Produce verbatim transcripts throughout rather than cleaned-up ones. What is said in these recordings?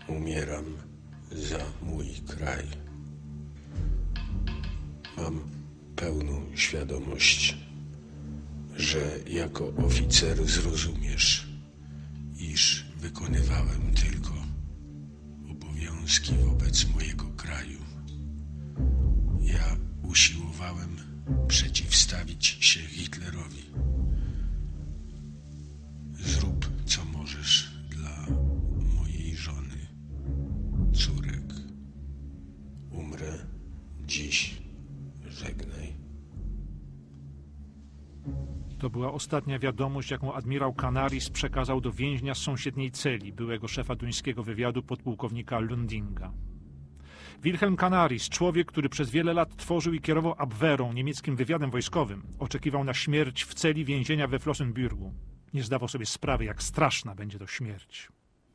Umieram za mój kraj. Mam pełną świadomość, że jako oficer zrozumiesz, iż wykonywałem tylko obowiązki wobec mojego kraju. Ja usiłowałem przeciwstawić się Hitlerowi. Zrób, co możesz dla mojej żony, córek. Umrę dziś. Żegnaj. To była ostatnia wiadomość, jaką admirał Canaris przekazał do więźnia z sąsiedniej celi, byłego szefa duńskiego wywiadu podpułkownika Lundinga. Wilhelm Canaris, człowiek, który przez wiele lat tworzył i kierował Abwehrą, niemieckim wywiadem wojskowym, oczekiwał na śmierć w celi więzienia we Flossenbürgu. Nie zdawał sobie sprawy, jak straszna będzie to śmierć.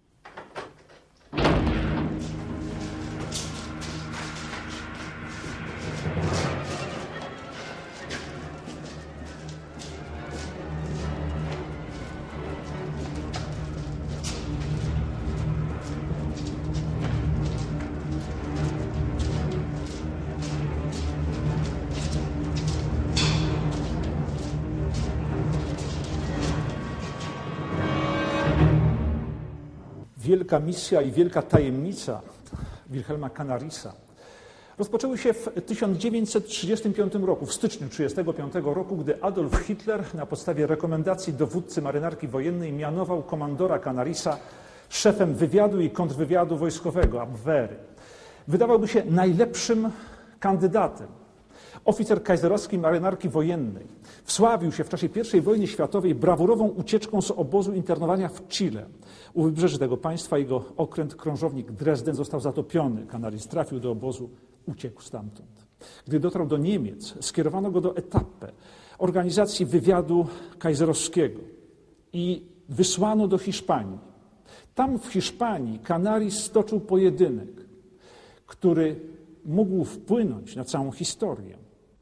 Wielka misja i wielka tajemnica Wilhelma Canarisa rozpoczęły się w tysiąc dziewięćset trzydziestym piątym roku, w styczniu tysiąc dziewięćset trzydziestego piątego roku, gdy Adolf Hitler na podstawie rekomendacji dowódcy marynarki wojennej mianował komandora Canarisa szefem wywiadu i kontrwywiadu wojskowego Abwehry. Wydawałoby się najlepszym kandydatem. Oficer kaiserowskiej marynarki wojennej wsławił się w czasie pierwszej wojny światowej brawurową ucieczką z obozu internowania w Chile. U wybrzeży tego państwa jego okręt krążownik Dresden został zatopiony. Canaris trafił do obozu, uciekł stamtąd. Gdy dotarł do Niemiec, skierowano go do Etappe, organizacji wywiadu kaiserowskiego, i wysłano do Hiszpanii. Tam w Hiszpanii Canaris stoczył pojedynek, który mógł wpłynąć na całą historię.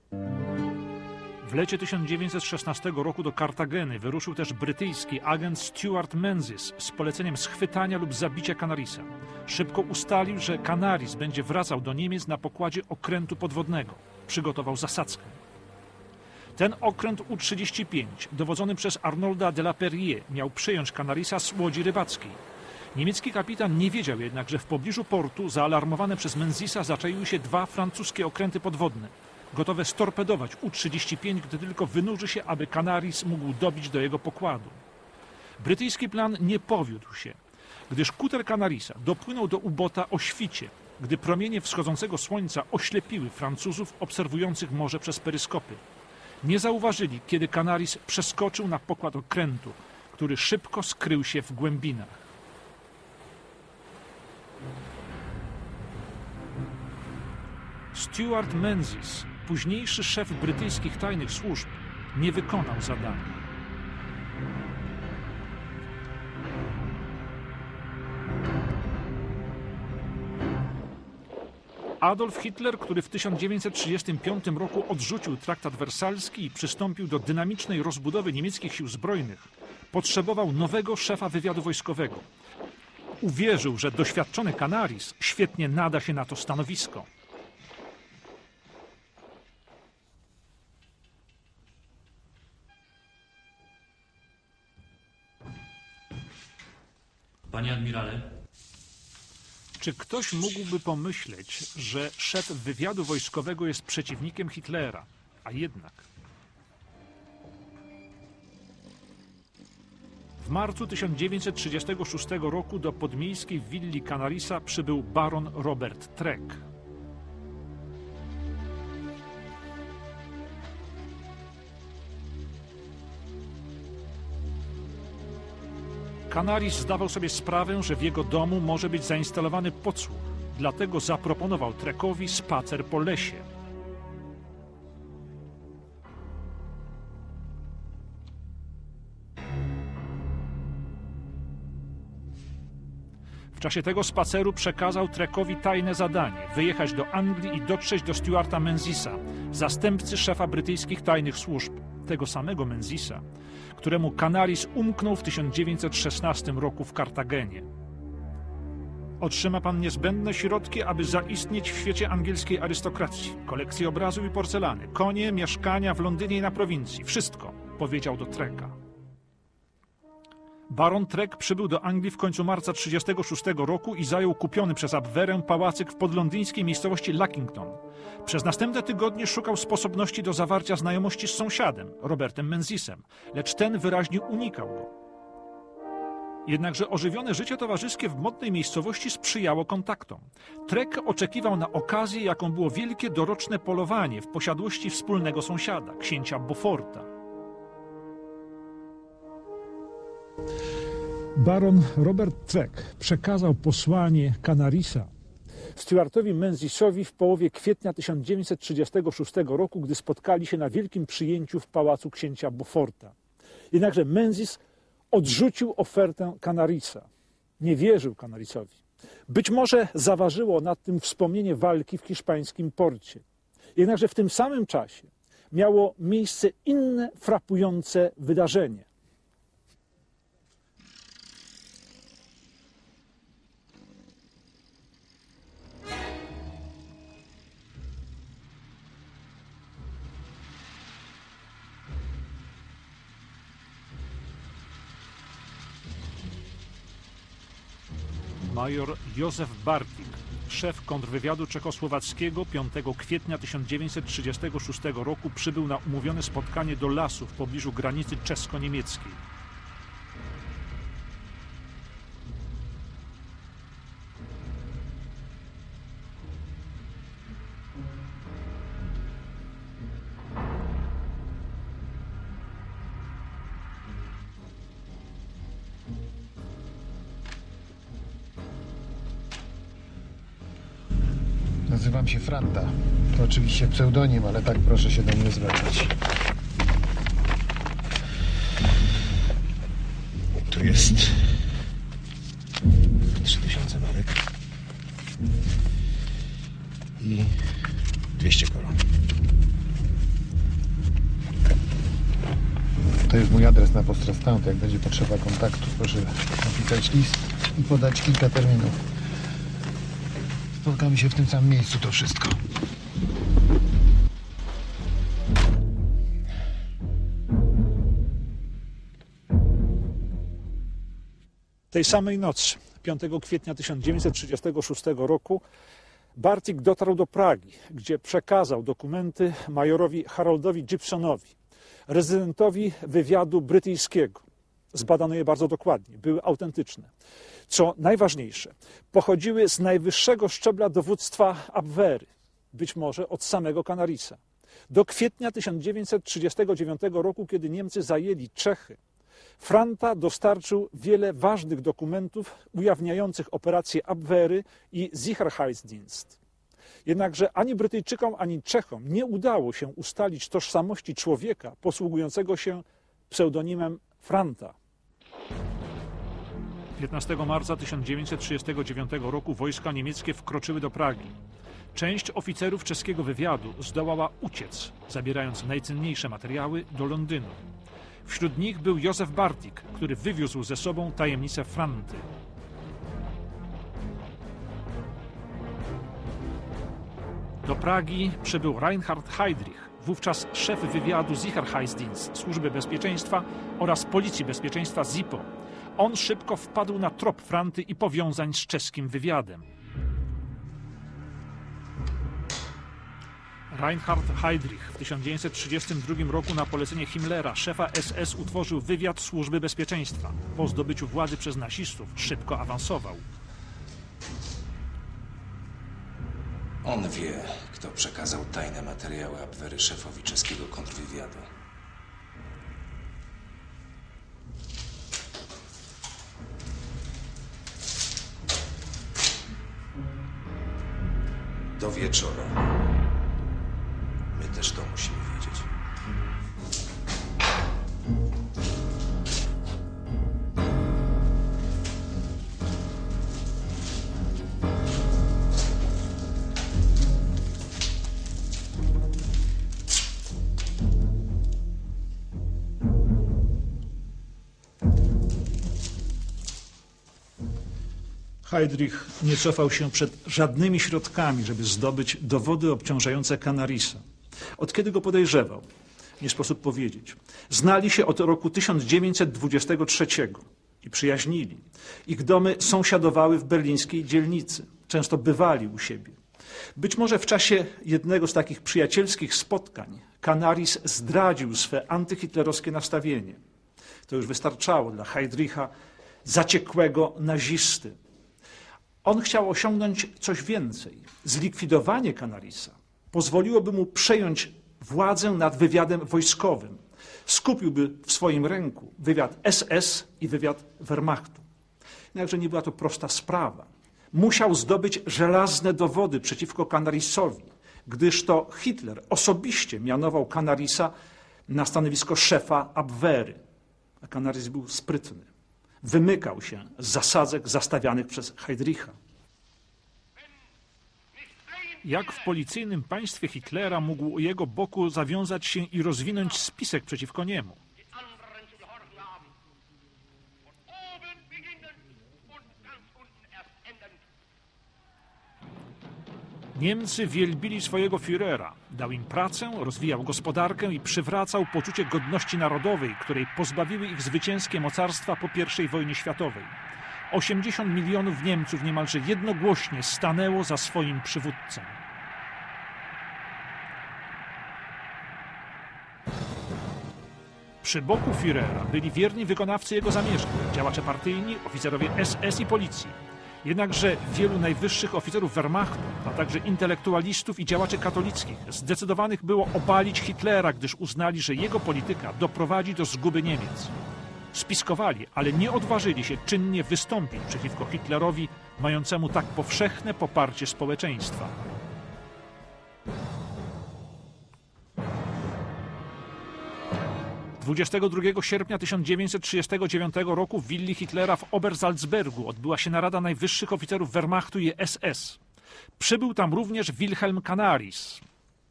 W lecie tysiąc dziewięćset szesnastego roku do Kartageny wyruszył też brytyjski agent Stuart Menzies z poleceniem schwytania lub zabicia Canarisa. Szybko ustalił, że Canaris będzie wracał do Niemiec na pokładzie okrętu podwodnego. Przygotował zasadzkę. Ten okręt U trzydzieści pięć, dowodzony przez Arnolda de la Perrière, miał przyjąć Canarisa z łodzi rybackiej. Niemiecki kapitan nie wiedział jednak, że w pobliżu portu, zaalarmowane przez Menziesa, zaczaiły się dwa francuskie okręty podwodne, gotowe storpedować U trzydzieści pięć, gdy tylko wynurzy się, aby Canaris mógł dobić do jego pokładu. Brytyjski plan nie powiódł się, gdyż kuter Canarisa dopłynął do ubota o świcie, gdy promienie wschodzącego słońca oślepiły Francuzów obserwujących morze przez peryskopy. Nie zauważyli, kiedy Canaris przeskoczył na pokład okrętu, który szybko skrył się w głębinach. Stuart Menzies, późniejszy szef brytyjskich tajnych służb, nie wykonał zadania. Adolf Hitler, który w tysiąc dziewięćset trzydziestym piątym roku odrzucił traktat wersalski i przystąpił do dynamicznej rozbudowy niemieckich sił zbrojnych, potrzebował nowego szefa wywiadu wojskowego. Uwierzył, że doświadczony Canaris świetnie nada się na to stanowisko. Panie admirale. Czy ktoś mógłby pomyśleć, że szef wywiadu wojskowego jest przeciwnikiem Hitlera, a jednak... W marcu tysiąc dziewięćset trzydziestego szóstego roku do podmiejskiej willi Canarisa przybył baron Robert Treck. Canaris zdawał sobie sprawę, że w jego domu może być zainstalowany podsłuch, dlatego zaproponował Treckowi spacer po lesie. W czasie tego spaceru przekazał Treckowi tajne zadanie – wyjechać do Anglii i dotrzeć do Stuarta Menziesa, zastępcy szefa brytyjskich tajnych służb, tego samego Menziesa, któremu Canaris umknął w tysiąc dziewięćset szesnastym roku w Kartagenie. Otrzyma pan niezbędne środki, aby zaistnieć w świecie angielskiej arystokracji. Kolekcje obrazu i porcelany, konie, mieszkania w Londynie i na prowincji. Wszystko, powiedział do Treka. Baron Trek przybył do Anglii w końcu marca tysiąc dziewięćset trzydziestego szóstego roku i zajął kupiony przez Abwehrę pałacyk w podlondyńskiej miejscowości Luckington. Przez następne tygodnie szukał sposobności do zawarcia znajomości z sąsiadem, Robertem Menzisem, lecz ten wyraźnie unikał go. Jednakże ożywione życie towarzyskie w modnej miejscowości sprzyjało kontaktom. Trek oczekiwał na okazję, jaką było wielkie doroczne polowanie w posiadłości wspólnego sąsiada, księcia Beauforta. Baron Robert Trek przekazał posłanie Canarisa Stuartowi Menzisowi w połowie kwietnia tysiąc dziewięćset trzydziestego szóstego roku, gdy spotkali się na wielkim przyjęciu w pałacu księcia Beauforta. Jednakże Menzis odrzucił ofertę Canarisa. Nie wierzył Canarisowi. Być może zaważyło nad tym wspomnienie walki w hiszpańskim porcie. Jednakże w tym samym czasie miało miejsce inne frapujące wydarzenie. Major Józef Bartik, szef kontrwywiadu czechosłowackiego, piątego kwietnia tysiąc dziewięćset trzydziestego szóstego roku przybył na umówione spotkanie do lasu w pobliżu granicy czesko-niemieckiej. Nazywam się Franta. To oczywiście pseudonim, ale tak proszę się do mnie zwracać. Tu jest trzy tysiące marek i dwieście koron. To jest mój adres na Postrastant. Jak będzie potrzeba kontaktu, proszę napisać list i podać kilka terminów. Spotkamy się w tym samym miejscu, to wszystko. Tej samej nocy, piątego kwietnia tysiąc dziewięćset trzydziestego szóstego roku, Bartik dotarł do Pragi, gdzie przekazał dokumenty majorowi Haroldowi Gibsonowi, rezydentowi wywiadu brytyjskiego. Zbadano je bardzo dokładnie, były autentyczne. Co najważniejsze, pochodziły z najwyższego szczebla dowództwa Abwehry, być może od samego Canarisa. Do kwietnia tysiąc dziewięćset trzydziestego dziewiątego roku, kiedy Niemcy zajęli Czechy, Franta dostarczył wiele ważnych dokumentów ujawniających operacje Abwehry i Sicherheitsdienst. Jednakże ani Brytyjczykom, ani Czechom nie udało się ustalić tożsamości człowieka posługującego się pseudonimem Franta. piętnastego marca tysiąc dziewięćset trzydziestego dziewiątego roku wojska niemieckie wkroczyły do Pragi. Część oficerów czeskiego wywiadu zdołała uciec, zabierając najcenniejsze materiały do Londynu. Wśród nich był Józef Bartik, który wywiózł ze sobą tajemnicę Franty. Do Pragi przybył Reinhard Heydrich, wówczas szef wywiadu Sicherheitsdienst, Służby Bezpieczeństwa oraz Policji Bezpieczeństwa ZIPO. On szybko wpadł na trop Franty i powiązań z czeskim wywiadem. Reinhard Heydrich w tysiąc dziewięćset trzydziestym drugim roku na polecenie Himmlera, szefa S S, utworzył wywiad Służby Bezpieczeństwa. Po zdobyciu władzy przez nazistów szybko awansował. On wie, kto przekazał tajne materiały Abwehry szefowi czeskiego kontrwywiadu. Do wieczora. My też to musimy wiedzieć. Heydrich nie cofał się przed żadnymi środkami, żeby zdobyć dowody obciążające Canarisa. Od kiedy go podejrzewał? Nie sposób powiedzieć. Znali się od roku tysiąc dziewięćset dwudziestego trzeciego i przyjaźnili. Ich domy sąsiadowały w berlińskiej dzielnicy. Często bywali u siebie. Być może w czasie jednego z takich przyjacielskich spotkań Canaris zdradził swe antyhitlerowskie nastawienie. To już wystarczało dla Heydricha, zaciekłego nazisty. On chciał osiągnąć coś więcej. Zlikwidowanie Canarisa pozwoliłoby mu przejąć władzę nad wywiadem wojskowym. Skupiłby w swoim ręku wywiad S S i wywiad Wehrmachtu. Jednakże nie była to prosta sprawa. Musiał zdobyć żelazne dowody przeciwko Canarisowi, gdyż to Hitler osobiście mianował Canarisa na stanowisko szefa Abwehry. A Canaris był sprytny. Wymykał się z zasadzek zastawianych przez Heydricha. Jak w policyjnym państwie Hitlera mógł u jego boku zawiązać się i rozwinąć spisek przeciwko niemu? Niemcy wielbili swojego Führera. Dał im pracę, rozwijał gospodarkę i przywracał poczucie godności narodowej, której pozbawiły ich zwycięskie mocarstwa po pierwszej wojnie światowej. osiemdziesiąt milionów Niemców niemalże jednogłośnie stanęło za swoim przywódcą. Przy boku Führera byli wierni wykonawcy jego zamierzeń, działacze partyjni, oficerowie S S i policji. Jednakże wielu najwyższych oficerów Wehrmachtu, a także intelektualistów i działaczy katolickich zdecydowanych było obalić Hitlera, gdyż uznali, że jego polityka doprowadzi do zguby Niemiec. Spiskowali, ale nie odważyli się czynnie wystąpić przeciwko Hitlerowi, mającemu tak powszechne poparcie społeczeństwa. dwudziestego drugiego sierpnia tysiąc dziewięćset trzydziestego dziewiątego roku w willi Hitlera w Obersalzbergu odbyła się narada najwyższych oficerów Wehrmachtu i S S. Przybył tam również Wilhelm Canaris.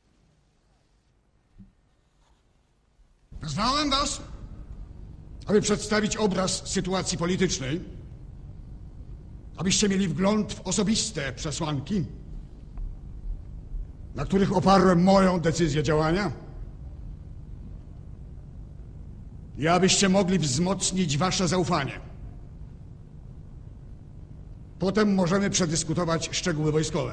Wezwałem was, aby przedstawić obraz sytuacji politycznej, abyście mieli wgląd w osobiste przesłanki, na których oparłem moją decyzję działania i abyście mogli wzmocnić wasze zaufanie. Potem możemy przedyskutować szczegóły wojskowe.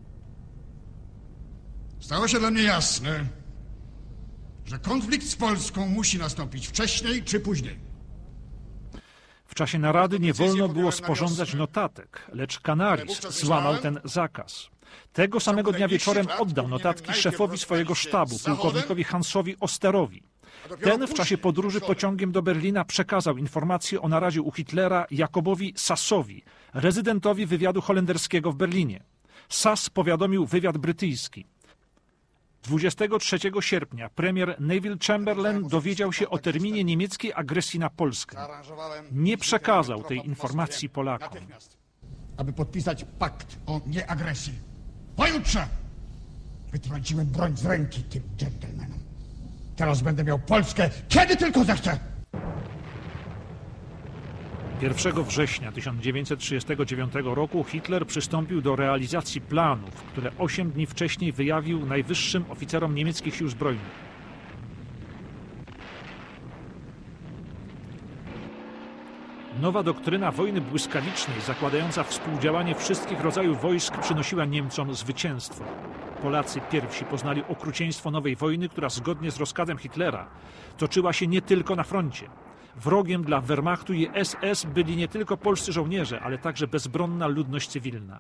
Stało się dla mnie jasne, że konflikt z Polską musi nastąpić wcześniej czy później. W czasie narady nie wolno było sporządzać notatek, lecz Canaris złamał ten zakaz. Tego samego dnia wieczorem oddał notatki szefowi swojego sztabu, pułkownikowi Hansowi Osterowi. Ten w czasie podróży pociągiem do Berlina przekazał informację o naradzie u Hitlera Jakobowi Sassowi, rezydentowi wywiadu holenderskiego w Berlinie. Sass powiadomił wywiad brytyjski. dwudziestego trzeciego sierpnia premier Neville Chamberlain dowiedział się o terminie niemieckiej agresji na Polskę. Nie przekazał tej informacji Polakom. Aby podpisać pakt o nieagresji. Pojutrze wytrąciłem broń z ręki tym dżentelmenom. Teraz będę miał Polskę, kiedy tylko zechcę. pierwszego września tysiąc dziewięćset trzydziestego dziewiątego roku Hitler przystąpił do realizacji planów, które osiem dni wcześniej wyjawił najwyższym oficerom niemieckich sił zbrojnych. Nowa doktryna wojny błyskawicznej, zakładająca współdziałanie wszystkich rodzajów wojsk, przynosiła Niemcom zwycięstwo. Polacy pierwsi poznali okrucieństwo nowej wojny, która zgodnie z rozkazem Hitlera toczyła się nie tylko na froncie. Wrogiem dla Wehrmachtu i S S byli nie tylko polscy żołnierze, ale także bezbronna ludność cywilna.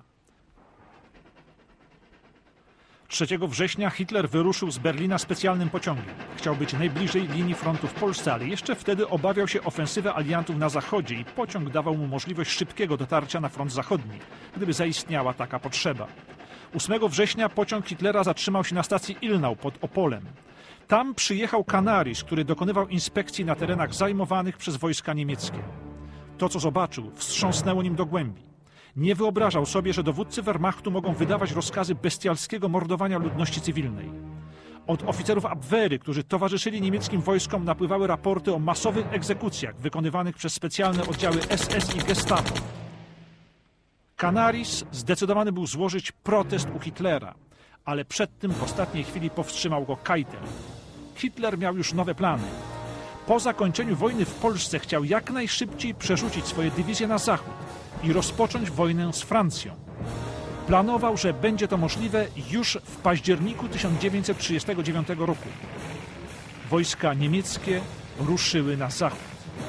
trzeciego września Hitler wyruszył z Berlina specjalnym pociągiem. Chciał być najbliżej linii frontu w Polsce, ale jeszcze wtedy obawiał się ofensywy aliantów na zachodzie i pociąg dawał mu możliwość szybkiego dotarcia na front zachodni, gdyby zaistniała taka potrzeba. ósmego września pociąg Hitlera zatrzymał się na stacji Ilnau pod Opolem. Tam przyjechał Canaris, który dokonywał inspekcji na terenach zajmowanych przez wojska niemieckie. To, co zobaczył, wstrząsnęło nim do głębi. Nie wyobrażał sobie, że dowódcy Wehrmachtu mogą wydawać rozkazy bestialskiego mordowania ludności cywilnej. Od oficerów Abwehry, którzy towarzyszyli niemieckim wojskom, napływały raporty o masowych egzekucjach wykonywanych przez specjalne oddziały S S i Gestapo. Canaris zdecydowany był złożyć protest u Hitlera, ale przed tym w ostatniej chwili powstrzymał go Keitel. Hitler miał już nowe plany. Po zakończeniu wojny w Polsce chciał jak najszybciej przerzucić swoje dywizje na zachód i rozpocząć wojnę z Francją. Planował, że będzie to możliwe już w październiku tysiąc dziewięćset trzydziestego dziewiątego roku. Wojska niemieckie ruszyły na zachód.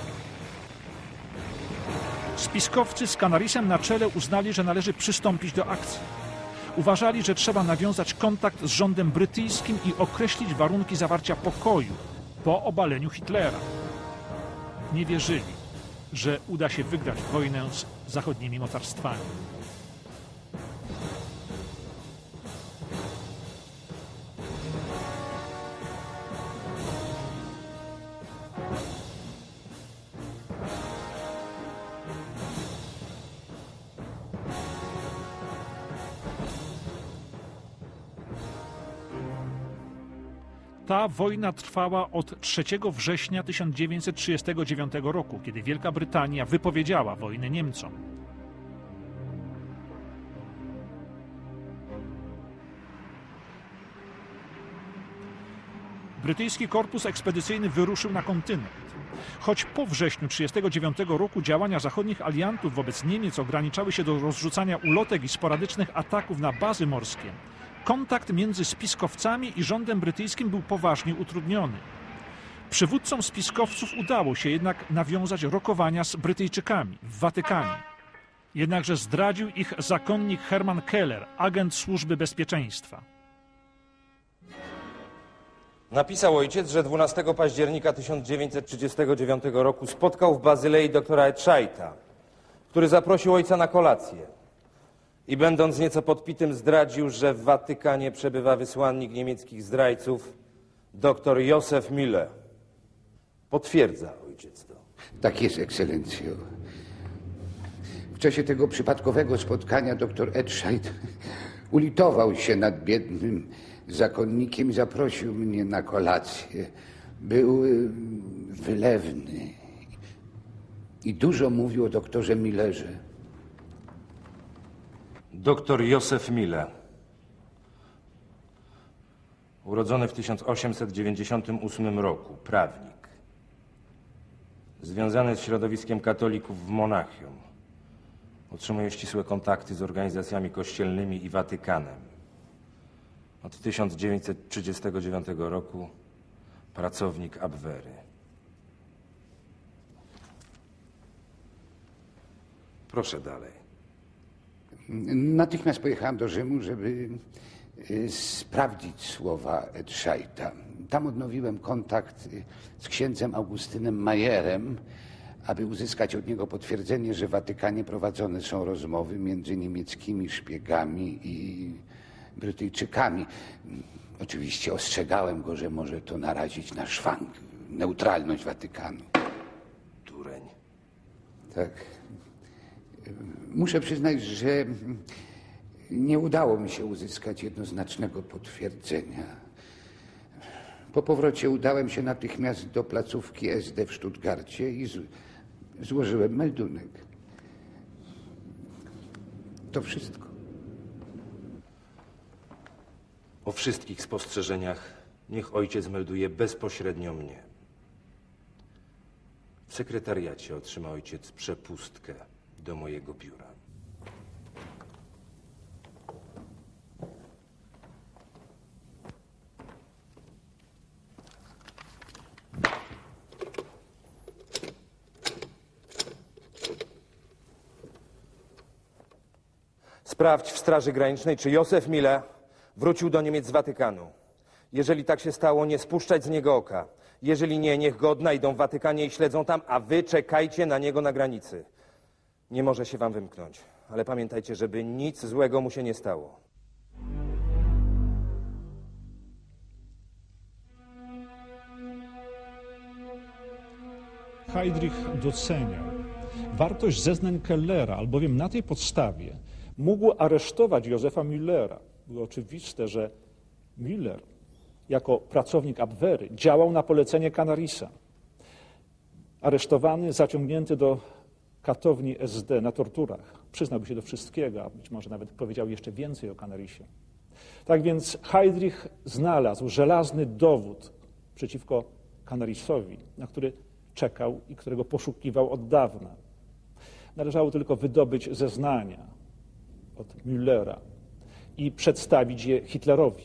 Spiskowcy z Canarisem na czele uznali, że należy przystąpić do akcji. Uważali, że trzeba nawiązać kontakt z rządem brytyjskim i określić warunki zawarcia pokoju po obaleniu Hitlera. Nie wierzyli, że uda się wygrać wojnę z zachodnimi mocarstwami. Ta wojna trwała od trzeciego września tysiąc dziewięćset trzydziestego dziewiątego roku, kiedy Wielka Brytania wypowiedziała wojnę Niemcom. Brytyjski korpus ekspedycyjny wyruszył na kontynent. Choć po wrześniu tysiąc dziewięćset trzydziestego dziewiątego roku działania zachodnich aliantów wobec Niemiec ograniczały się do rozrzucania ulotek i sporadycznych ataków na bazy morskie, kontakt między spiskowcami i rządem brytyjskim był poważnie utrudniony. Przywódcom spiskowców udało się jednak nawiązać rokowania z Brytyjczykami w Watykanie. Jednakże zdradził ich zakonnik Hermann Keller, agent Służby Bezpieczeństwa. Napisał ojciec, że dwunastego października tysiąc dziewięćset trzydziestego dziewiątego roku spotkał w Bazylei doktora Edscheita, który zaprosił ojca na kolację. I będąc nieco podpitym zdradził, że w Watykanie przebywa wysłannik niemieckich zdrajców, doktor Józef Müller. Potwierdza ojciec to. Tak jest, ekscelencjo. W czasie tego przypadkowego spotkania doktor Edscheit ulitował się nad biednym zakonnikiem i zaprosił mnie na kolację. Był wylewny i dużo mówił o doktorze Müllerze. Doktor Józef Müller. Urodzony w tysiąc osiemset dziewięćdziesiątym ósmym roku, prawnik. Związany z środowiskiem katolików w Monachium. Utrzymuje ścisłe kontakty z organizacjami kościelnymi i Watykanem. Od tysiąc dziewięćset trzydziestego dziewiątego roku pracownik Abwehry. Proszę dalej. Natychmiast pojechałem do Rzymu, żeby y, sprawdzić słowa Edscheita. Tam odnowiłem kontakt y, z księdzem Augustynem Mayerem, aby uzyskać od niego potwierdzenie, że w Watykanie prowadzone są rozmowy między niemieckimi szpiegami i Brytyjczykami. Oczywiście ostrzegałem go, że może to narazić na szwank, neutralność Watykanu. Dureń. Tak. Muszę przyznać, że nie udało mi się uzyskać jednoznacznego potwierdzenia. Po powrocie udałem się natychmiast do placówki S D w Stuttgarcie i z- złożyłem meldunek. To wszystko. O wszystkich spostrzeżeniach niech ojciec melduje bezpośrednio mnie. W sekretariacie otrzyma ojciec przepustkę do mojego biura. Sprawdź w Straży Granicznej, czy Józef Müller wrócił do Niemiec z Watykanu. Jeżeli tak się stało, nie spuszczać z niego oka. Jeżeli nie, niech go odnajdą w Watykanie i śledzą tam, a wy czekajcie na niego na granicy. Nie może się wam wymknąć, ale pamiętajcie, żeby nic złego mu się nie stało. Heydrich doceniał wartość zeznań Kellera, albowiem na tej podstawie mógł aresztować Józefa Müllera. Było oczywiste, że Müller jako pracownik Abwehry działał na polecenie Canarisa. Aresztowany, zaciągnięty do katowni S D na torturach. Przyznałby się do wszystkiego, a być może nawet powiedział jeszcze więcej o Canarisie. Tak więc Heydrich znalazł żelazny dowód przeciwko Canarisowi, na który czekał i którego poszukiwał od dawna. Należało tylko wydobyć zeznania od Müllera i przedstawić je Hitlerowi.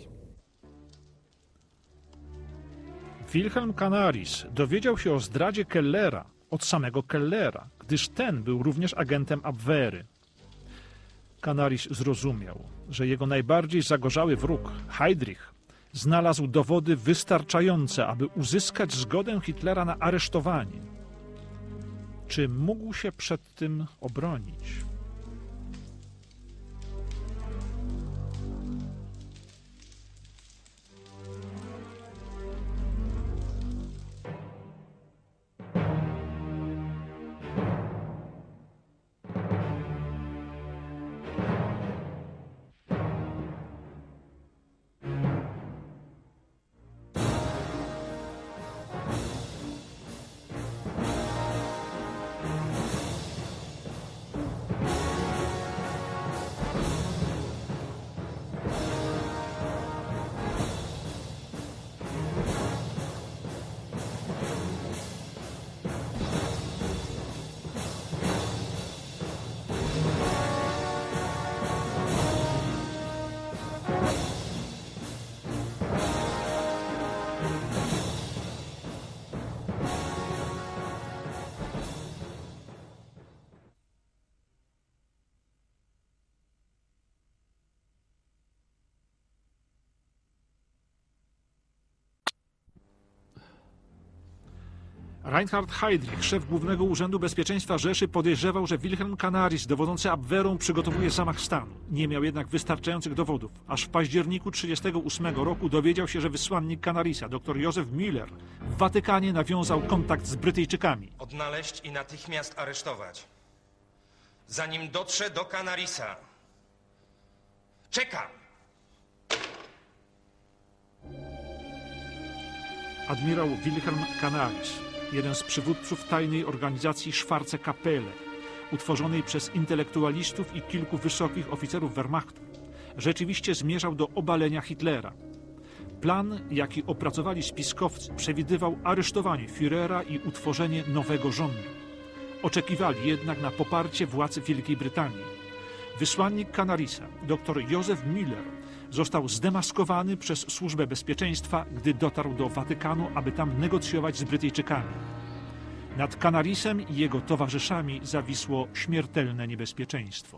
Wilhelm Canaris dowiedział się o zdradzie Kellera od samego Kellera, gdyż ten był również agentem Abwehry. Canaris zrozumiał, że jego najbardziej zagorzały wróg, Heydrich, znalazł dowody wystarczające, aby uzyskać zgodę Hitlera na aresztowanie. Czy mógł się przed tym obronić? Reinhard Heydrich, szef Głównego Urzędu Bezpieczeństwa Rzeszy, podejrzewał, że Wilhelm Canaris, dowodzący Abwehrą, przygotowuje zamach stanu. Nie miał jednak wystarczających dowodów. Aż w październiku tysiąc dziewięćset trzydziestego ósmego roku dowiedział się, że wysłannik Canarisa, dr Józef Müller, w Watykanie nawiązał kontakt z Brytyjczykami. Odnaleźć i natychmiast aresztować. Zanim dotrze do Canarisa. Czekam! Admirał Wilhelm Canaris, jeden z przywódców tajnej organizacji Schwarze Kapelle, utworzonej przez intelektualistów i kilku wysokich oficerów Wehrmachtu, rzeczywiście zmierzał do obalenia Hitlera. Plan, jaki opracowali spiskowcy, przewidywał aresztowanie Führera i utworzenie nowego rządu. Oczekiwali jednak na poparcie władz Wielkiej Brytanii. Wysłannik Canarisa, dr Józef Müller, został zdemaskowany przez Służbę Bezpieczeństwa, gdy dotarł do Watykanu, aby tam negocjować z Brytyjczykami. Nad Canarisem i jego towarzyszami zawisło śmiertelne niebezpieczeństwo.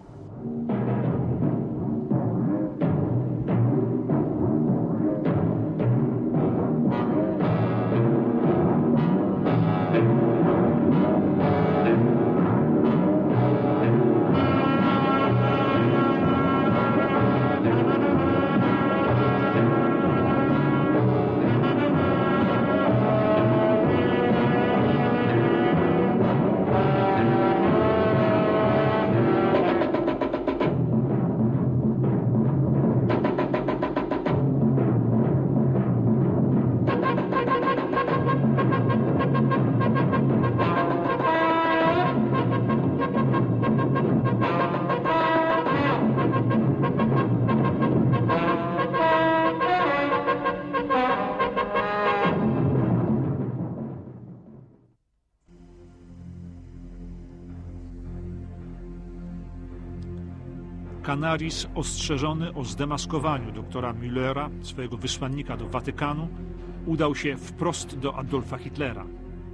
Canaris, ostrzeżony o zdemaskowaniu doktora Müllera, swojego wysłannika do Watykanu, udał się wprost do Adolfa Hitlera.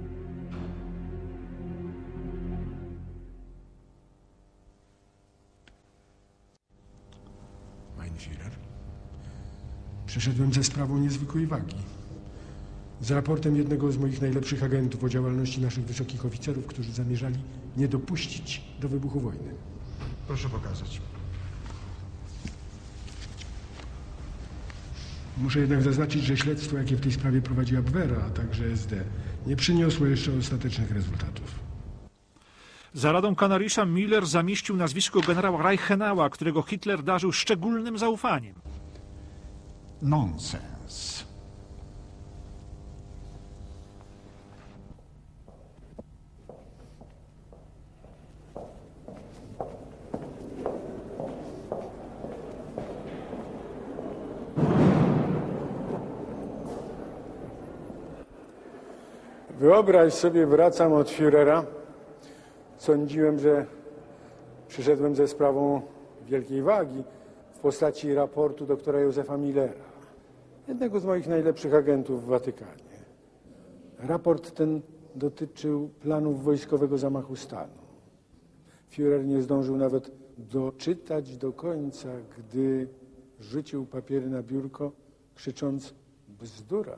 Mein Führer, przyszedłem ze sprawą niezwykłej wagi. Z raportem jednego z moich najlepszych agentów o działalności naszych wysokich oficerów, którzy zamierzali nie dopuścić do wybuchu wojny. Proszę pokazać. Muszę jednak zaznaczyć, że śledztwo, jakie w tej sprawie prowadzi Abwehra, a także S D, nie przyniosło jeszcze ostatecznych rezultatów. Za radą Canarisa Müller zamieścił nazwisko generała Reichenau'a, którego Hitler darzył szczególnym zaufaniem. Nonsens. Wyobraź sobie, wracam od Führera. Sądziłem, że przyszedłem ze sprawą wielkiej wagi w postaci raportu doktora Józefa Millera, jednego z moich najlepszych agentów w Watykanie. Raport ten dotyczył planów wojskowego zamachu stanu. Führer nie zdążył nawet doczytać do końca, gdy rzucił papiery na biurko, krzycząc bzdura.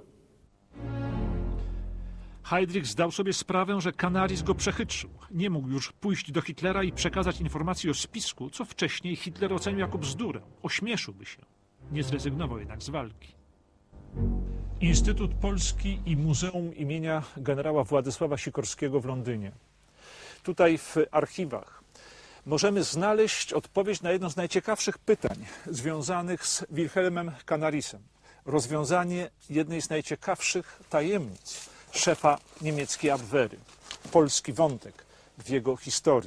Heydrich zdał sobie sprawę, że Canaris go przechytrzył. Nie mógł już pójść do Hitlera i przekazać informacji o spisku, co wcześniej Hitler ocenił jako bzdurę. Ośmieszyłby się. Nie zrezygnował jednak z walki. Instytut Polski i Muzeum imienia generała Władysława Sikorskiego w Londynie. Tutaj w archiwach możemy znaleźć odpowiedź na jedno z najciekawszych pytań związanych z Wilhelmem Canarisem. Rozwiązanie jednej z najciekawszych tajemnic szefa niemieckiej Abwehry. Polski wątek w jego historii.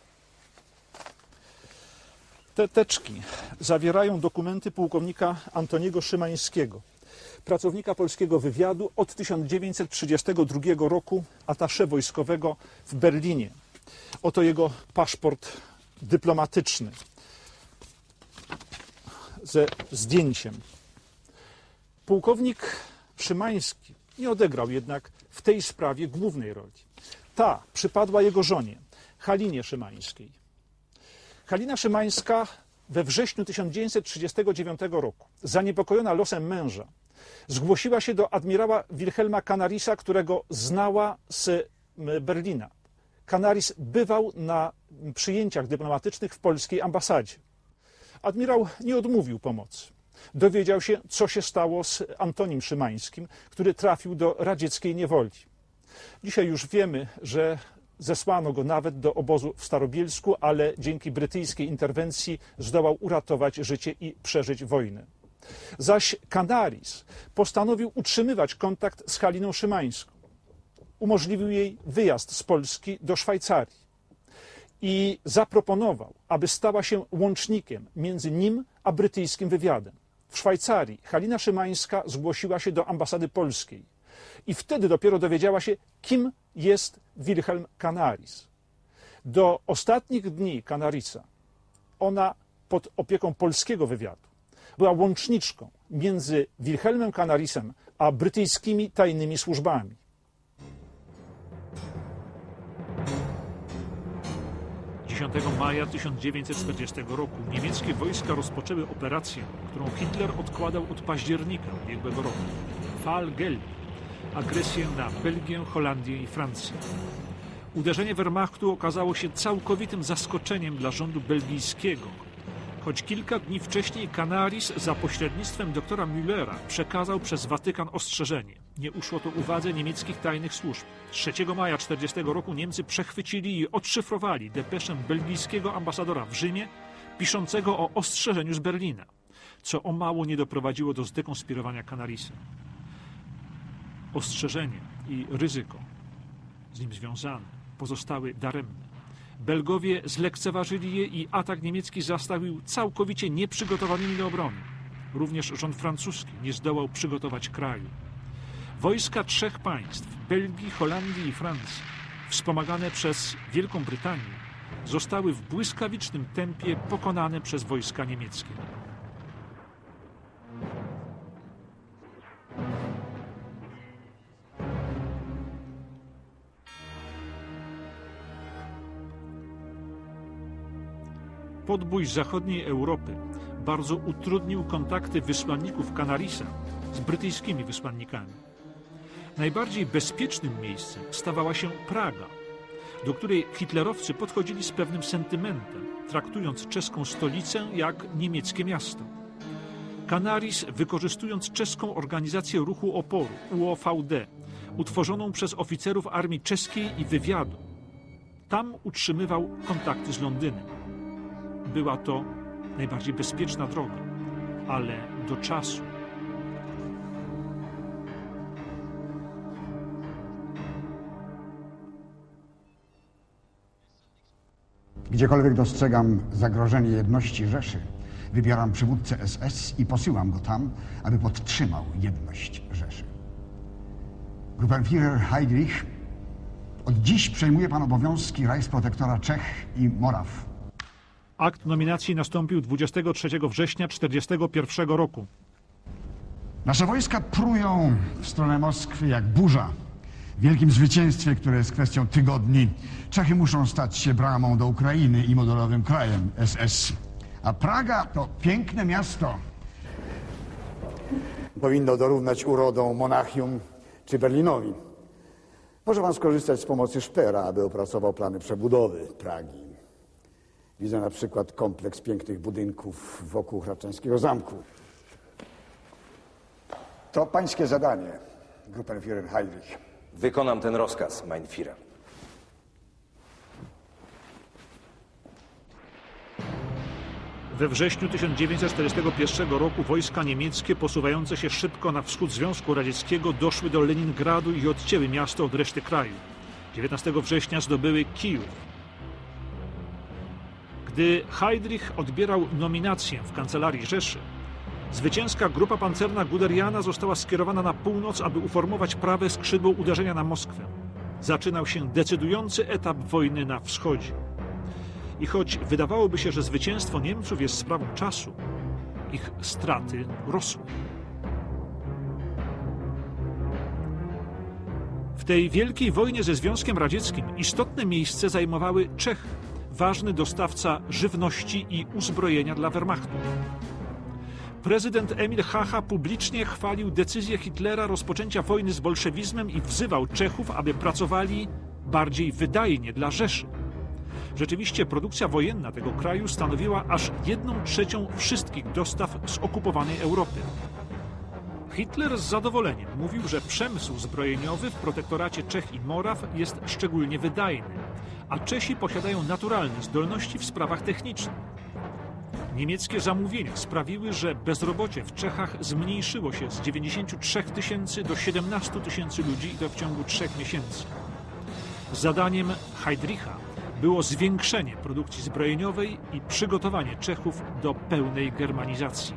Te teczki zawierają dokumenty pułkownika Antoniego Szymańskiego, pracownika polskiego wywiadu od tysiąc dziewięćset trzydziestego drugiego roku, attaché wojskowego w Berlinie. Oto jego paszport dyplomatyczny ze zdjęciem. Pułkownik Szymański nie odegrał jednak w tej sprawie głównej roli. Ta przypadła jego żonie, Halinie Szymańskiej. Halina Szymańska we wrześniu tysiąc dziewięćset trzydziestego dziewiątego roku, zaniepokojona losem męża, zgłosiła się do admirała Wilhelma Canarisa, którego znała z Berlina. Canaris bywał na przyjęciach dyplomatycznych w polskiej ambasadzie. Admirał nie odmówił pomocy. Dowiedział się, co się stało z Antonim Szymańskim, który trafił do radzieckiej niewoli. Dzisiaj już wiemy, że zesłano go nawet do obozu w Starobielsku, ale dzięki brytyjskiej interwencji zdołał uratować życie i przeżyć wojnę. Zaś Canaris postanowił utrzymywać kontakt z Haliną Szymańską. Umożliwił jej wyjazd z Polski do Szwajcarii i zaproponował, aby stała się łącznikiem między nim a brytyjskim wywiadem. W Szwajcarii Halina Szymańska zgłosiła się do ambasady polskiej i wtedy dopiero dowiedziała się, kim jest Wilhelm Canaris. Do ostatnich dni Canarisa ona pod opieką polskiego wywiadu była łączniczką między Wilhelmem Canarisem a brytyjskimi tajnymi służbami. dziesiątego maja tysiąc dziewięćset czterdziestego roku niemieckie wojska rozpoczęły operację, którą Hitler odkładał od października ubiegłego roku. Fall Gelb. Agresję na Belgię, Holandię i Francję. Uderzenie Wehrmachtu okazało się całkowitym zaskoczeniem dla rządu belgijskiego. Choć kilka dni wcześniej Canaris za pośrednictwem doktora Müllera przekazał przez Watykan ostrzeżenie. Nie uszło to uwadze niemieckich tajnych służb. trzeciego maja tysiąc dziewięćset czterdziestego roku Niemcy przechwycili i odszyfrowali depeszę belgijskiego ambasadora w Rzymie, piszącego o ostrzeżeniu z Berlina, co o mało nie doprowadziło do zdekonspirowania Canarisa. Ostrzeżenie i ryzyko z nim związane pozostały daremne. Belgowie zlekceważyli je i atak niemiecki zastawił całkowicie nieprzygotowanymi do obrony. Również rząd francuski nie zdołał przygotować kraju. Wojska trzech państw, Belgii, Holandii i Francji, wspomagane przez Wielką Brytanię, zostały w błyskawicznym tempie pokonane przez wojska niemieckie. Podbój z zachodniej Europy bardzo utrudnił kontakty wysłanników Canarisa z brytyjskimi wysłannikami. Najbardziej bezpiecznym miejscem stawała się Praga, do której hitlerowcy podchodzili z pewnym sentymentem, traktując czeską stolicę jak niemieckie miasto. Canaris, wykorzystując czeską organizację ruchu oporu U O V D, utworzoną przez oficerów armii czeskiej i wywiadu, tam utrzymywał kontakty z Londynem. Była to najbardziej bezpieczna droga, ale do czasu. Gdziekolwiek dostrzegam zagrożenie jedności Rzeszy, wybieram przywódcę S S i posyłam go tam, aby podtrzymał jedność Rzeszy. Gruppenführer Heydrich, od dziś przejmuje pan obowiązki Reichsprotektora Czech i Moraw. Akt nominacji nastąpił dwudziestego trzeciego września tysiąc dziewięćset czterdziestego pierwszego roku. Nasze wojska prują w stronę Moskwy jak burza. W wielkim zwycięstwie, które jest kwestią tygodni, Czechy muszą stać się bramą do Ukrainy i modelowym krajem S S. A Praga to piękne miasto. Powinno dorównać urodą Monachium czy Berlinowi. Może pan skorzystać z pomocy Szpera, aby opracował plany przebudowy Pragi. Widzę na przykład kompleks pięknych budynków wokół Hrabczańskiego Zamku. To pańskie zadanie, Gruppenführer Heydrich. Wykonam ten rozkaz, mein Führer. We wrześniu tysiąc dziewięćset czterdziestego pierwszego roku wojska niemieckie posuwające się szybko na wschód Związku Radzieckiego doszły do Leningradu i odcięły miasto od reszty kraju. dziewiętnastego września zdobyły Kijów. Gdy Heydrich odbierał nominację w kancelarii Rzeszy, zwycięska grupa pancerna Guderiana została skierowana na północ, aby uformować prawe skrzydło uderzenia na Moskwę. Zaczynał się decydujący etap wojny na wschodzie. I choć wydawałoby się, że zwycięstwo Niemców jest sprawą czasu, ich straty rosły. W tej wielkiej wojnie ze Związkiem Radzieckim istotne miejsce zajmowały Czechy, ważny dostawca żywności i uzbrojenia dla Wehrmachtu. Prezydent Emil Hacha publicznie chwalił decyzję Hitlera rozpoczęcia wojny z bolszewizmem i wzywał Czechów, aby pracowali bardziej wydajnie dla Rzeszy. Rzeczywiście produkcja wojenna tego kraju stanowiła aż jedną trzecią wszystkich dostaw z okupowanej Europy. Hitler z zadowoleniem mówił, że przemysł zbrojeniowy w protektoracie Czech i Moraw jest szczególnie wydajny, a Czesi posiadają naturalne zdolności w sprawach technicznych. Niemieckie zamówienia sprawiły, że bezrobocie w Czechach zmniejszyło się z dziewięćdziesięciu trzech tysięcy do siedemnastu tysięcy ludzi i to w ciągu trzech miesięcy. Zadaniem Heydricha było zwiększenie produkcji zbrojeniowej i przygotowanie Czechów do pełnej germanizacji.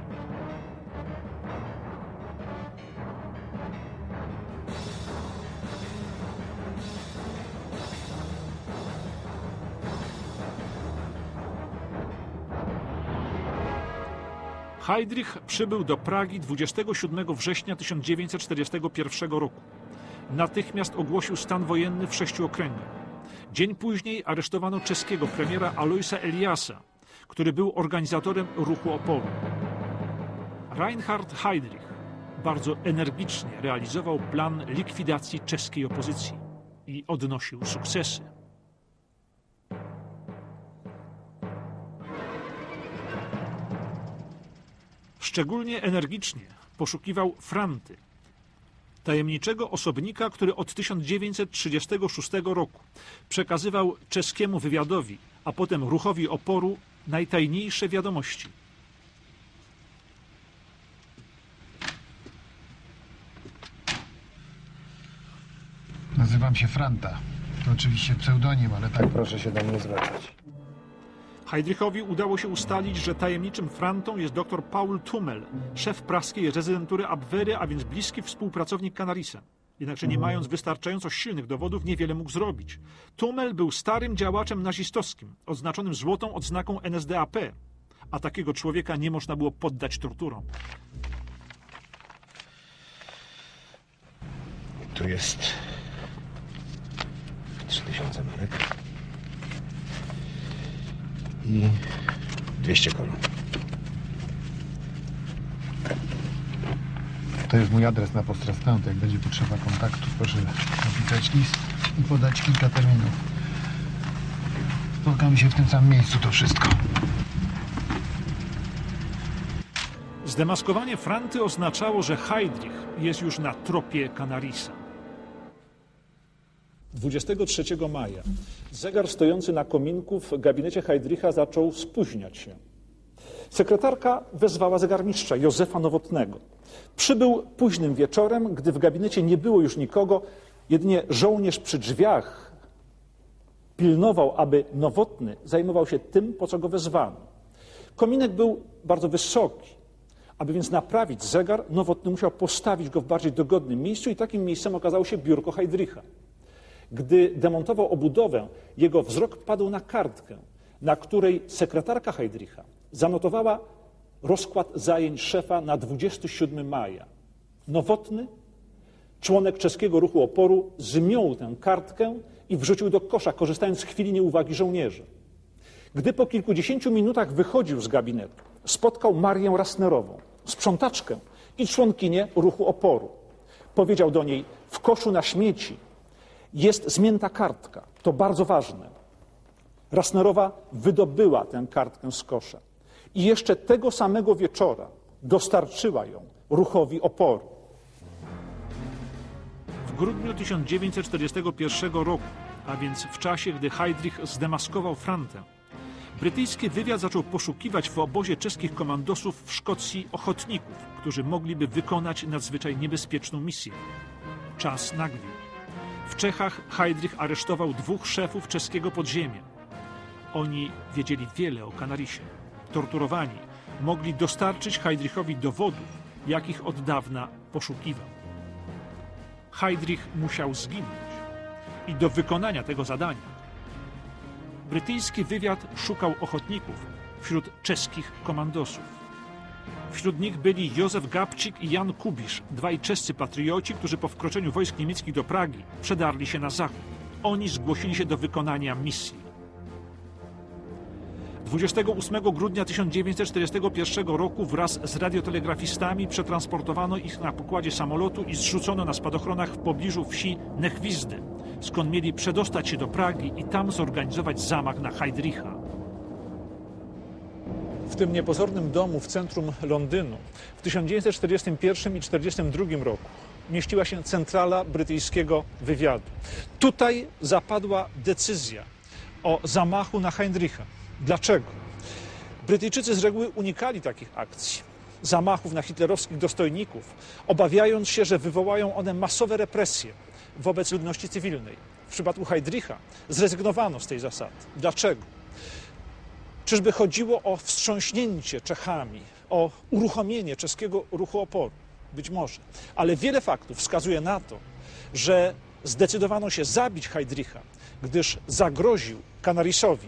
Heydrich przybył do Pragi dwudziestego siódmego września tysiąc dziewięćset czterdziestego pierwszego roku. Natychmiast ogłosił stan wojenny w sześciu okręgach. Dzień później aresztowano czeskiego premiera Aloisa Eliasa, który był organizatorem ruchu oporu. Reinhard Heydrich bardzo energicznie realizował plan likwidacji czeskiej opozycji i odnosił sukcesy. Szczególnie energicznie poszukiwał Franty, tajemniczego osobnika, który od tysiąc dziewięćset trzydziestego szóstego roku przekazywał czeskiemu wywiadowi, a potem ruchowi oporu najtajniejsze wiadomości. Nazywam się Franta. To oczywiście pseudonim, ale tak proszę się do mnie zwracać. Heydrichowi udało się ustalić, że tajemniczym Frantą jest dr Paul Tummel, szef praskiej rezydentury Abwehry, a więc bliski współpracownik Canarisa. Jednakże nie mając wystarczająco silnych dowodów, niewiele mógł zrobić. Tummel był starym działaczem nazistowskim, odznaczonym złotą odznaką N S D A P, a takiego człowieka nie można było poddać torturom. Tu jest trzy tysiące marek i dwieście koron. To jest mój adres na Postrastaunt. Jak będzie potrzeba kontaktu, proszę napisać list i podać kilka terminów. Spotkamy się w tym samym miejscu, to wszystko. Zdemaskowanie Franty oznaczało, że Heydrich jest już na tropie Canarisa. dwudziestego trzeciego maja zegar stojący na kominku w gabinecie Heydricha zaczął spóźniać się. Sekretarka wezwała zegarmistrza Józefa Nowotnego. Przybył późnym wieczorem, gdy w gabinecie nie było już nikogo, jedynie żołnierz przy drzwiach pilnował, aby Nowotny zajmował się tym, po co go wezwano. Kominek był bardzo wysoki, Aby więc naprawić zegar, Nowotny musiał postawić go w bardziej dogodnym miejscu i takim miejscem okazało się biurko Heydricha. Gdy demontował obudowę, jego wzrok padł na kartkę, na której sekretarka Heydricha zanotowała rozkład zajęć szefa na dwudziestego siódmego maja. Nowotny, członek czeskiego ruchu oporu, zmiął tę kartkę i wrzucił do kosza, korzystając z chwili nieuwagi żołnierzy. Gdy po kilkudziesięciu minutach wychodził z gabinetu, spotkał Marię Rasnerową, sprzątaczkę i członkinię ruchu oporu. Powiedział do niej: w koszu na śmieci jest zmięta kartka, to bardzo ważne. Rasnerowa wydobyła tę kartkę z kosza i jeszcze tego samego wieczora dostarczyła ją ruchowi oporu. W grudniu tysiąc dziewięćset czterdziestego pierwszego roku, a więc w czasie, gdy Heydrich zdemaskował Frantę, brytyjski wywiad zaczął poszukiwać w obozie czeskich komandosów w Szkocji ochotników, którzy mogliby wykonać nadzwyczaj niebezpieczną misję. Czas nagwił. W Czechach Heydrich aresztował dwóch szefów czeskiego podziemia. Oni wiedzieli wiele o Kanarisie. Torturowani mogli dostarczyć Heydrichowi dowodów, jakich od dawna poszukiwał. Heydrich musiał zginąć i do wykonania tego zadania brytyjski wywiad szukał ochotników wśród czeskich komandosów. Wśród nich byli Józef Gabčík i Jan Kubisz, dwaj czescy patrioci, którzy po wkroczeniu wojsk niemieckich do Pragi przedarli się na zachód. Oni zgłosili się do wykonania misji. dwudziestego ósmego grudnia tysiąc dziewięćset czterdziestego pierwszego roku wraz z radiotelegrafistami przetransportowano ich na pokładzie samolotu i zrzucono na spadochronach w pobliżu wsi Nechwizdy, skąd mieli przedostać się do Pragi i tam zorganizować zamach na Heydricha. W tym niepozornym domu w centrum Londynu w tysiąc dziewięćset czterdziestym pierwszym i tysiąc dziewięćset czterdziestym drugim roku mieściła się centrala brytyjskiego wywiadu. Tutaj zapadła decyzja o zamachu na Heydricha. Dlaczego? Brytyjczycy z reguły unikali takich akcji, zamachów na hitlerowskich dostojników, obawiając się, że wywołają one masowe represje wobec ludności cywilnej. W przypadku Heydricha zrezygnowano z tej zasady. Dlaczego? Czyżby chodziło o wstrząśnięcie Czechami, o uruchomienie czeskiego ruchu oporu? Być może. Ale wiele faktów wskazuje na to, że zdecydowano się zabić Heydricha, gdyż zagroził Kanarisowi.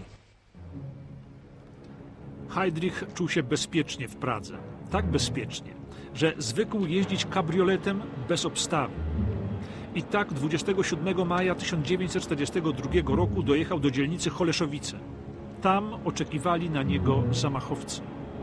Heydrich czuł się bezpiecznie w Pradze. Tak bezpiecznie, że zwykł jeździć kabrioletem bez obstawy. I tak dwudziestego siódmego maja tysiąc dziewięćset czterdziestego drugiego roku dojechał do dzielnicy Holeszowice. Tam oczekiwali na niego zamachowcy.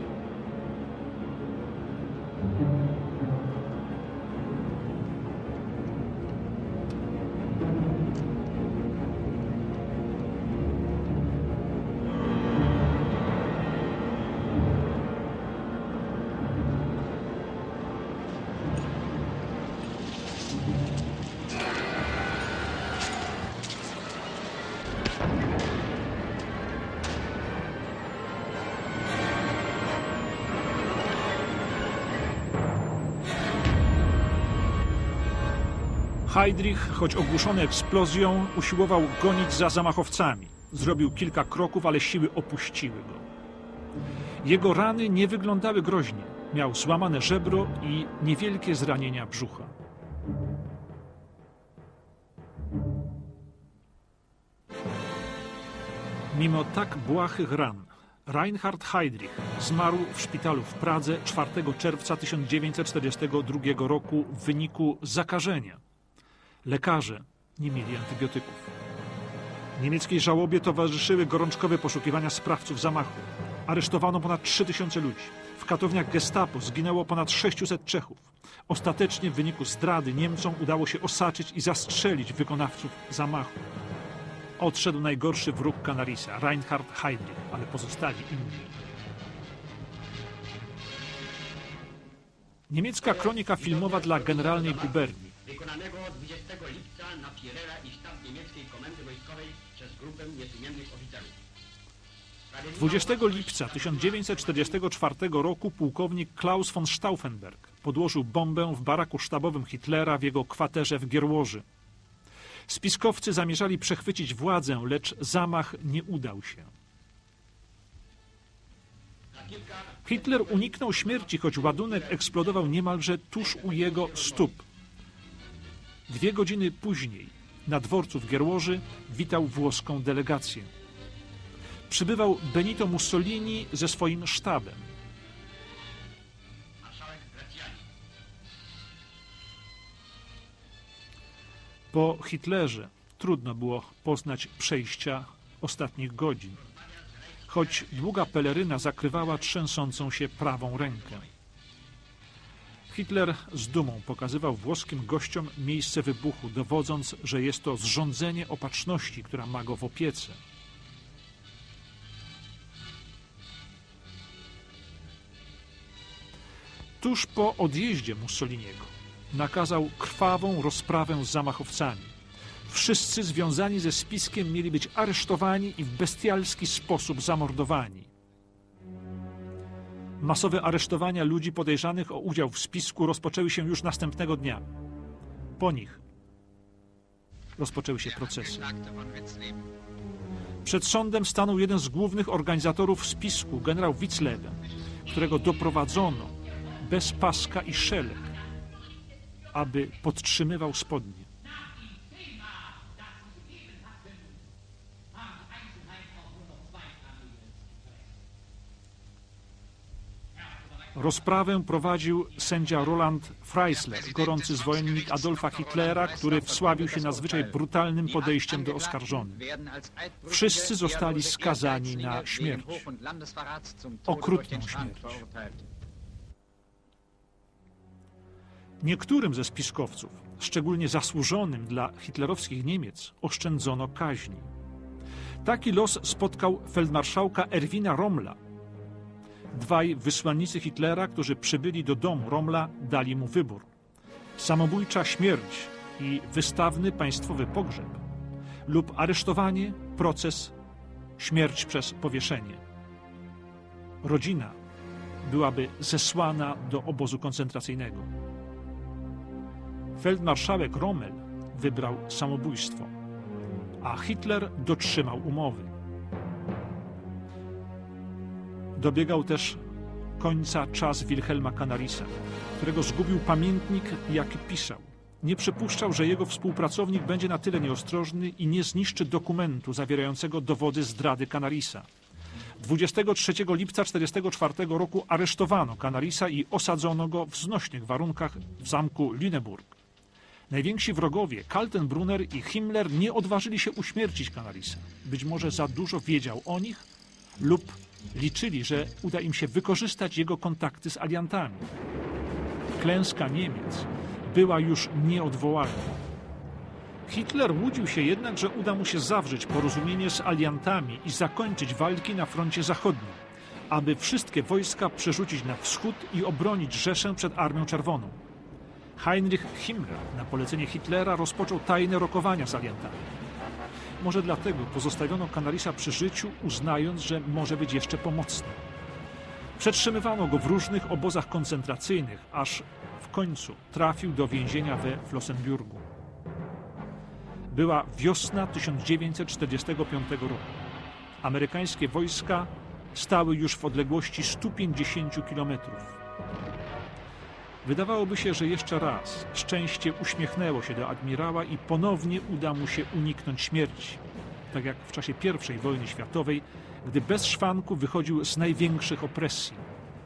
Heydrich, choć ogłuszony eksplozją, usiłował gonić za zamachowcami. Zrobił kilka kroków, ale siły opuściły go. Jego rany nie wyglądały groźnie. Miał złamane żebro i niewielkie zranienia brzucha. Mimo tak błahych ran, Reinhard Heydrich zmarł w szpitalu w Pradze czwartego czerwca tysiąc dziewięćset czterdziestego drugiego roku w wyniku zakażenia. Lekarze nie mieli antybiotyków. Niemieckiej żałobie towarzyszyły gorączkowe poszukiwania sprawców zamachu. Aresztowano ponad trzy tysiące ludzi. W katowniach Gestapo zginęło ponad sześciuset Czechów. Ostatecznie w wyniku zdrady Niemcom udało się osaczyć i zastrzelić wykonawców zamachu. Odszedł najgorszy wróg Canarisa, Reinhard Heydrich, ale pozostali inni. Niemiecka kronika filmowa dla Generalnej Guberni. Wykonanego dwudziestego lipca na Führera i sztab niemieckiej komendy wojskowej przez grupę niesumiennych oficerów. dwudziestego lipca tysiąc dziewięćset czterdziestego czwartego roku pułkownik Klaus von Stauffenberg podłożył bombę w baraku sztabowym Hitlera w jego kwaterze w Gierłoży. Spiskowcy zamierzali przechwycić władzę, lecz zamach nie udał się. Hitler uniknął śmierci, choć ładunek eksplodował niemalże tuż u jego stóp. Dwie godziny później na dworcu w Gierłoży witał włoską delegację. Przybywał Benito Mussolini ze swoim sztabem. Po Hitlerze trudno było poznać przejścia ostatnich godzin, choć długa peleryna zakrywała trzęsącą się prawą rękę. Hitler z dumą pokazywał włoskim gościom miejsce wybuchu, dowodząc, że jest to zrządzenie opatrzności, która ma go w opiece. Tuż po odjeździe Mussoliniego nakazał krwawą rozprawę z zamachowcami. Wszyscy związani ze spiskiem mieli być aresztowani i w bestialski sposób zamordowani. Masowe aresztowania ludzi podejrzanych o udział w spisku rozpoczęły się już następnego dnia. Po nich rozpoczęły się procesy. Przed sądem stanął jeden z głównych organizatorów spisku, generał Witzleben, którego doprowadzono bez paska i szelek, aby podtrzymywał spodnie. Rozprawę prowadził sędzia Roland Freisler, gorący zwolennik Adolfa Hitlera, który wsławił się nadzwyczaj brutalnym podejściem do oskarżonych. Wszyscy zostali skazani na śmierć. Okrutną śmierć. Niektórym ze spiskowców, szczególnie zasłużonym dla hitlerowskich Niemiec, oszczędzono kaźni. Taki los spotkał feldmarszałka Erwina Rommla. Dwaj wysłannicy Hitlera, którzy przybyli do domu Rommla, dali mu wybór: samobójcza śmierć i wystawny państwowy pogrzeb lub aresztowanie, proces, śmierć przez powieszenie. Rodzina byłaby zesłana do obozu koncentracyjnego. Feldmarszałek Rommel wybrał samobójstwo, a Hitler dotrzymał umowy. Dobiegał też końca czas Wilhelma Canarisa, którego zgubił pamiętnik, jaki pisał. Nie przypuszczał, że jego współpracownik będzie na tyle nieostrożny i nie zniszczy dokumentu zawierającego dowody zdrady Canarisa. dwudziestego trzeciego lipca tysiąc dziewięćset czterdziestego czwartego roku aresztowano Canarisa i osadzono go w znośnych warunkach w zamku Lüneburg. Najwięksi wrogowie, Kaltenbrunner i Himmler, nie odważyli się uśmiercić Canarisa. Być może za dużo wiedział o nich lub liczyli, że uda im się wykorzystać jego kontakty z aliantami. Klęska Niemiec była już nieodwołalna. Hitler łudził się jednak, że uda mu się zawrzeć porozumienie z aliantami i zakończyć walki na froncie zachodnim, aby wszystkie wojska przerzucić na wschód i obronić Rzeszę przed Armią Czerwoną. Heinrich Himmler na polecenie Hitlera rozpoczął tajne rokowania z aliantami. Może dlatego pozostawiono Canarisa przy życiu, uznając, że może być jeszcze pomocny. Przetrzymywano go w różnych obozach koncentracyjnych, aż w końcu trafił do więzienia we Flossenbürgu. Była wiosna tysiąc dziewięćset czterdziestego piątego roku. Amerykańskie wojska stały już w odległości stu pięćdziesięciu kilometrów. Wydawałoby się, że jeszcze raz szczęście uśmiechnęło się do admirała i ponownie uda mu się uniknąć śmierci, tak jak w czasie pierwszej wojny światowej, gdy bez szwanku wychodził z największych opresji.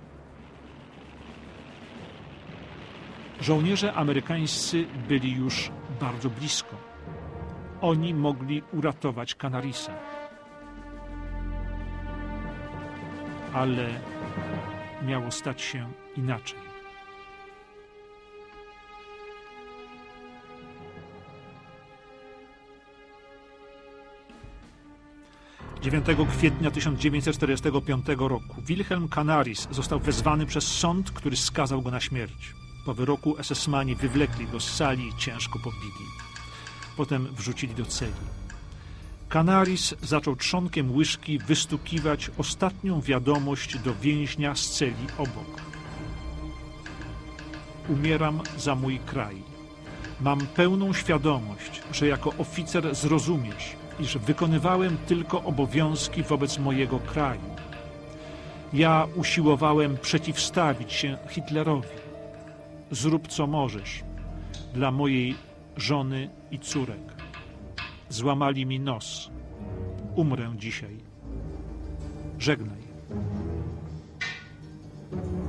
Żołnierze amerykańscy byli już bardzo blisko. Oni mogli uratować Canarisa. Ale miało stać się inaczej. dziewiątego kwietnia tysiąc dziewięćset czterdziestego piątego roku Wilhelm Canaris został wezwany przez sąd, który skazał go na śmierć. Po wyroku esesmani wywlekli go z sali i ciężko pobili. Potem wrzucili do celi. Canaris zaczął trzonkiem łyżki wystukiwać ostatnią wiadomość do więźnia z celi obok. Umieram za mój kraj. Mam pełną świadomość, że jako oficer zrozumiesz, iż wykonywałem tylko obowiązki wobec mojego kraju. Ja usiłowałem przeciwstawić się Hitlerowi. Zrób co możesz dla mojej żony i córek. Złamali mi nos. Umrę dzisiaj. Żegnaj.